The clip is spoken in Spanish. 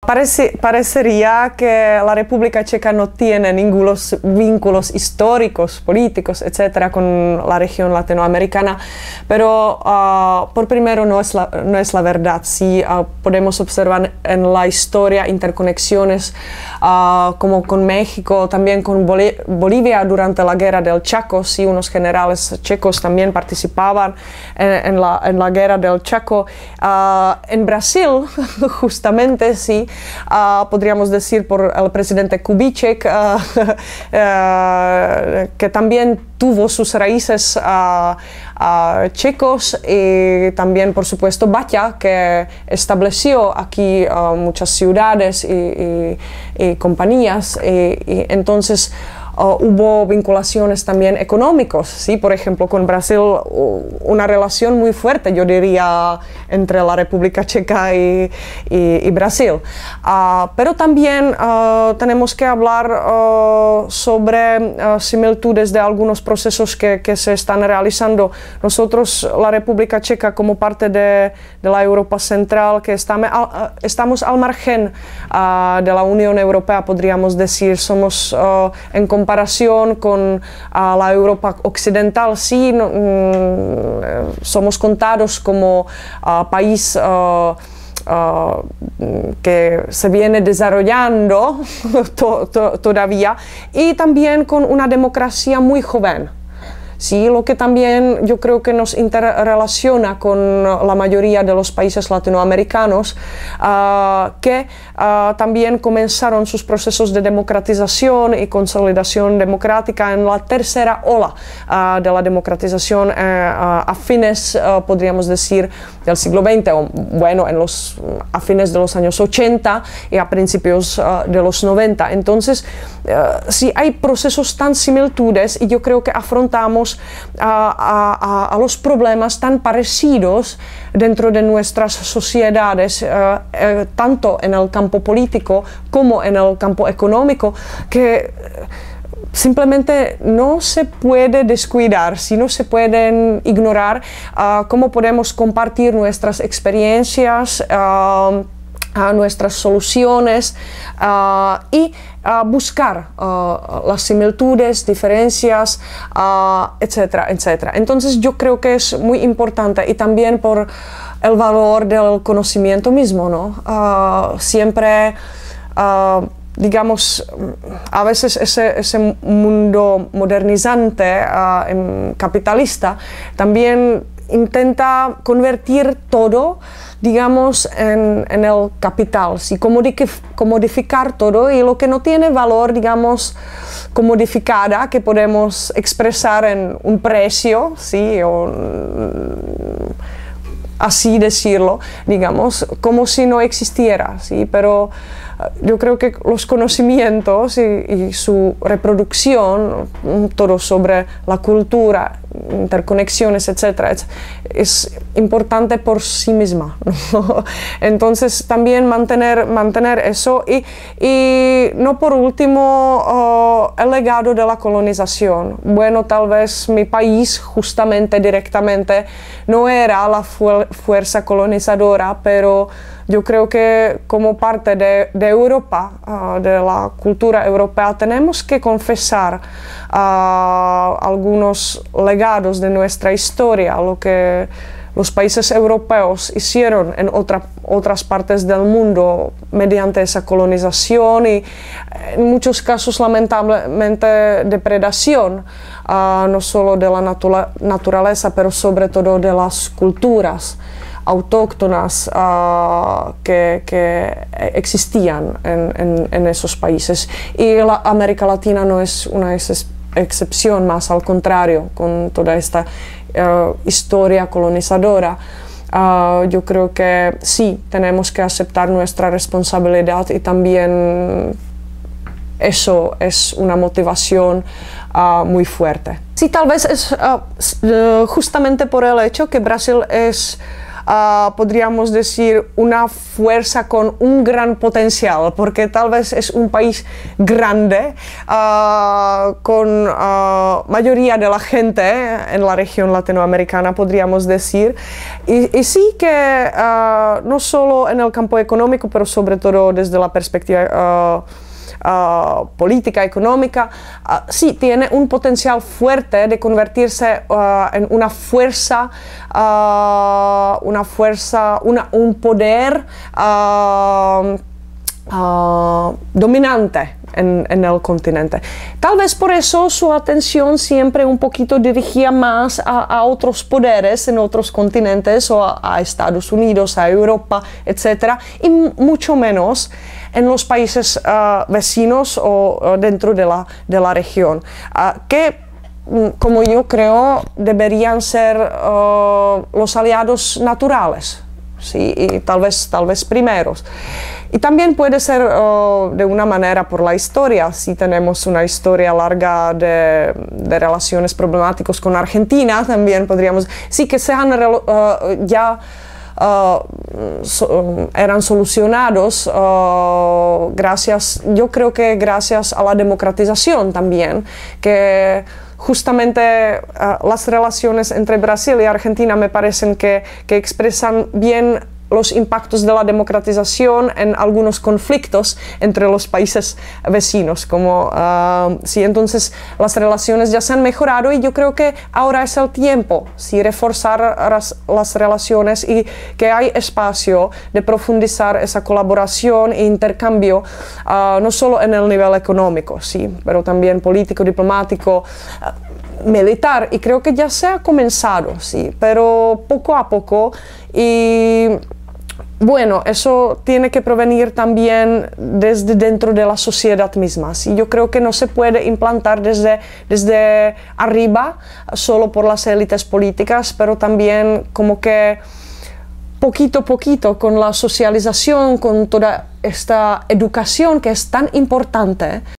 Parecería que la República Checa no tiene ningunos vínculos históricos, políticos, etcétera, con la región latinoamericana, pero por primero no es la verdad. Sí, podemos observar en la historia interconexiones como con México, también con Bolivia durante la guerra del Chaco. Sí, unos generales checos también participaban en la guerra del Chaco. En Brasil, justamente, sí, podríamos decir por el presidente Kubitschek, que también tuvo sus raíces checos, y también, por supuesto, Baťa, que estableció aquí muchas ciudades y compañías, y entonces hubo vinculaciones también económicas, ¿sí? Por ejemplo, con Brasil, una relación muy fuerte, yo diría, entre la República Checa y Brasil. Pero también tenemos que hablar sobre similitudes de algunos procesos que se están realizando. Nosotros, la República Checa, como parte de la Europa Central, que estamos al margen de la Unión Europea, podríamos decir, somos en comparación con la Europa Occidental, sí, somos contados como país que se viene desarrollando todavía, y también con una democracia muy joven. Sí, lo que también yo creo que nos interrelaciona con la mayoría de los países latinoamericanos, que también comenzaron sus procesos de democratización y consolidación democrática en la tercera ola de la democratización a fines, podríamos decir, del siglo XX, o bueno, a fines de los años 80 y a principios de los 90. Entonces, sí hay procesos tan similitudes, y yo creo que afrontamos a los problemas tan parecidos dentro de nuestras sociedades, tanto en el campo político como en el campo económico, que simplemente no se puede descuidar, si no se pueden ignorar cómo podemos compartir nuestras experiencias, nuestras soluciones y buscar las similitudes, diferencias, etcétera, etcétera. Entonces yo creo que es muy importante, y también por el valor del conocimiento mismo, ¿no? Siempre, digamos, a veces ese mundo modernizante, capitalista, también intenta convertir todo, digamos, en el capital, ¿sí? Comodificar todo, y lo que no tiene valor, digamos, comodificada, que podemos expresar en un precio, ¿sí? O así decirlo, digamos, como si no existiera, ¿sí? Pero yo creo que los conocimientos y su reproducción, todo sobre la cultura, interconexiones, etcétera, es importante por sí misma, ¿no? Entonces también mantener eso, y no por último el legado de la colonización. Bueno, tal vez mi país justamente directamente no era la fuerza colonizadora, pero yo creo que como parte de Europa, de la cultura europea, tenemos que confesar algunos legados de nuestra historia, lo que los países europeos hicieron en otras partes del mundo mediante esa colonización, y en muchos casos lamentablemente depredación, no solo de la naturaleza, pero sobre todo de las culturas autóctonas que existían en esos países. Y la América Latina no es una excepción, más al contrario, con toda esta historia colonizadora. Yo creo que sí, tenemos que aceptar nuestra responsabilidad, y también eso es una motivación muy fuerte. Sí, tal vez es justamente por el hecho que Brasil es podríamos decir, una fuerza con un gran potencial, porque tal vez es un país grande, con mayoría de la gente en la región latinoamericana, podríamos decir, y sí que no solo en el campo económico, pero sobre todo desde la perspectiva política, económica, sí, tiene un potencial fuerte de convertirse en una fuerza, un poder dominante en el continente. Tal vez por eso su atención siempre un poquito dirigía más a otros poderes en otros continentes, o a Estados Unidos, a Europa, etc., y mucho menos en los países vecinos o dentro de la región, que, como yo creo, deberían ser los aliados naturales, ¿sí? Y tal vez primeros. Y también puede ser de una manera por la historia. Si tenemos una historia larga de relaciones problemáticas con Argentina, también podríamos, sí que ya eran solucionados yo creo que gracias a la democratización también, que justamente las relaciones entre Brasil y Argentina me parecen que expresan bien los impactos de la democratización en algunos conflictos entre los países vecinos, sí, entonces las relaciones ya se han mejorado, y yo creo que ahora es el tiempo, sí, reforzar las relaciones, y que hay espacio de profundizar esa colaboración e intercambio, no solo en el nivel económico, sí, pero también político, diplomático, militar, y creo que ya se ha comenzado, sí, pero poco a poco. Y bueno, eso tiene que provenir también desde dentro de la sociedad misma. ¿Sí? Yo creo que no se puede implantar desde arriba, solo por las élites políticas, pero también como que poquito a poquito, con la socialización, con toda esta educación que es tan importante.